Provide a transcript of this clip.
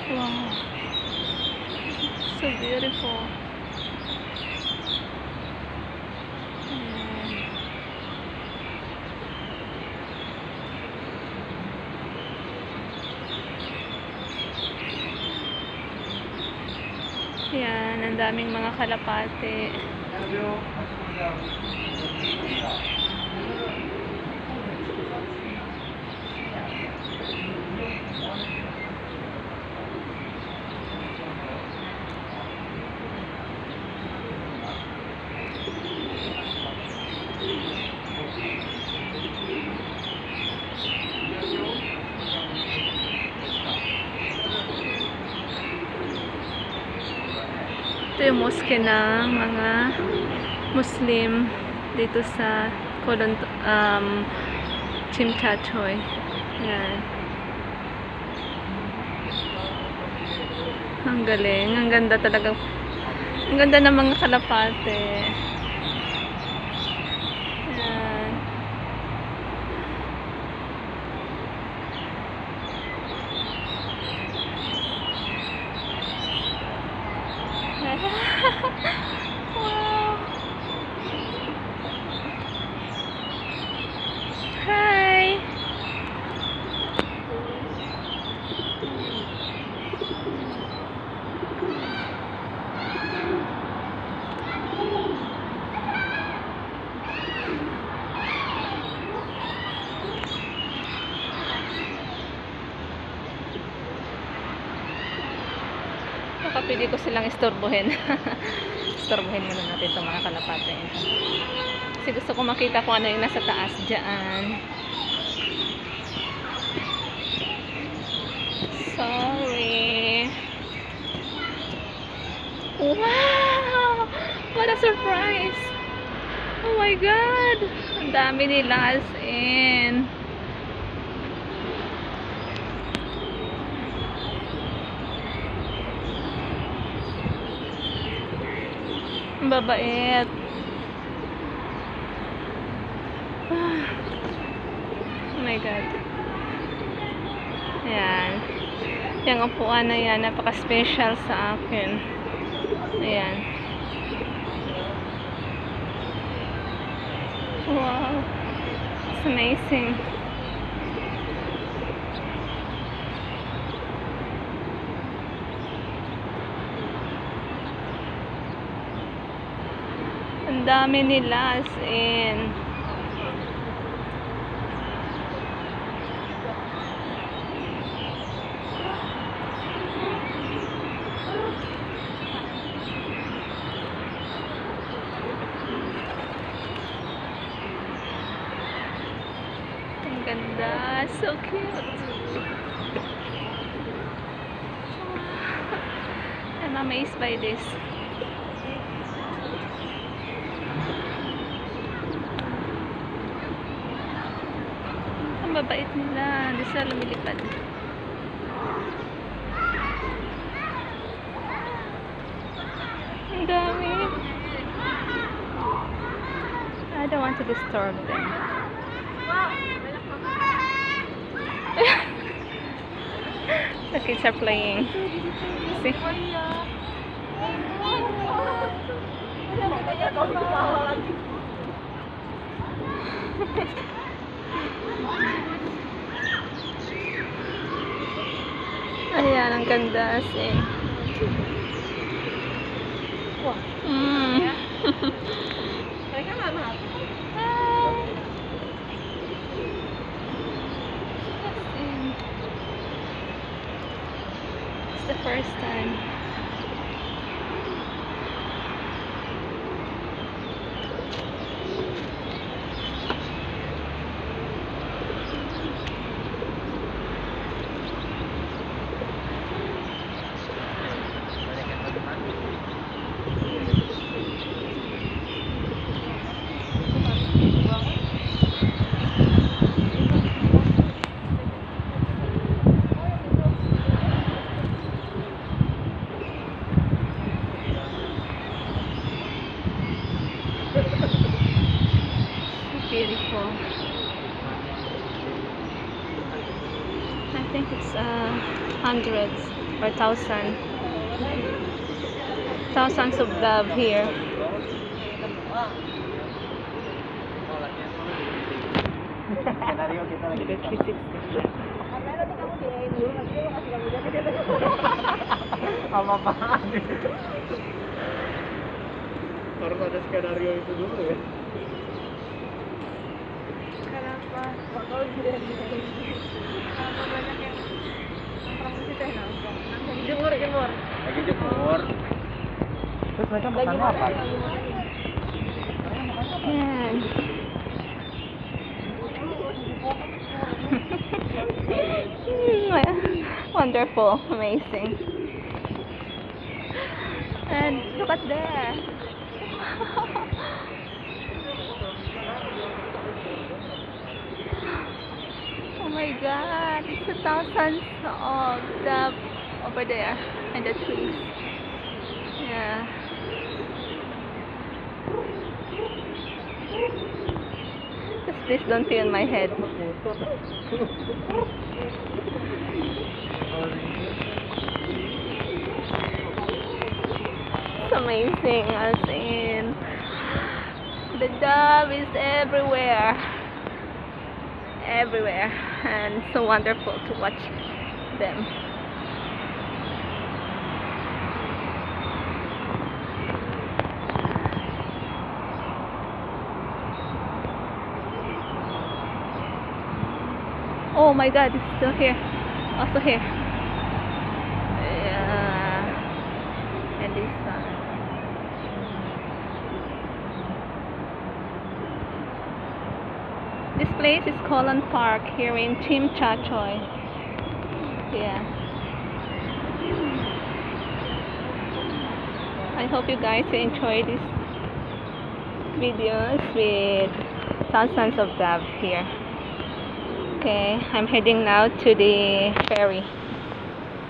Wow, so beautiful. Yan, ang daming mga kalapate. Ito yung mosque ng mga Muslim dito sa Chimchachoy. Yan. Ang galing. Ang ganda talaga. Ang ganda ng mga kalapate. Yan. Wow. Hi. Baka pwede ko silang istorbohin. Istorbohin muna natin itong mga kalapate. Kasi gusto ko makita kung ano yung nasa taas dyan. Sorry. Wow! What a surprise! Oh my God! Ang dami nila as in. Ang babait. Oh my God. Ayan. Yung upuan na yan, napaka-special sa akin. Ayan. Wow. It's amazing. Ang dami nila as in. Ang ganda. So cute. I'm amazed by this. Ang babait nila. Hindi sila lumilipad. Ang dami. I don't want to disturb them. The kids are playing. See? Ayan, ang ganda as It's the first time. hundreds or thousands of dove here. Dito 360. Apa apaan? Harus ada skenario itu dulu ya. Kenapa? Kalau banyak yang nongkrong di situ nongkrong. Jemur. Lagi jemur. Terus mereka makan apa? Yan. Wonderful, amazing. And look at there. Oh my god, it's the thousands of dove over there and the trees. Yeah. Just please don't pee on my head. It's amazing, as in the dove is everywhere, and so wonderful to watch them. Oh my god, it's still here. Also here. Yeah. And this one. This place is Colon Park here in Chimchachoy. Yeah. I hope you guys enjoy these videos with thousands of dove here. Okay, I'm heading now to the ferry.